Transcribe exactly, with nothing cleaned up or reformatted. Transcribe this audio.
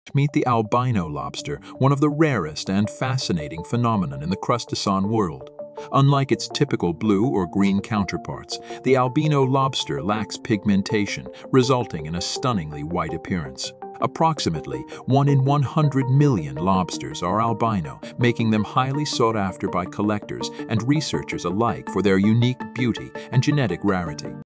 Meet the albino lobster, one of the rarest and fascinating phenomena in the crustacean world. Unlike its typical blue or green counterparts, the albino lobster lacks pigmentation, resulting in a stunningly white appearance. Approximately one in one hundred million lobsters are albino, making them highly sought after by collectors and researchers alike for their unique beauty and genetic rarity.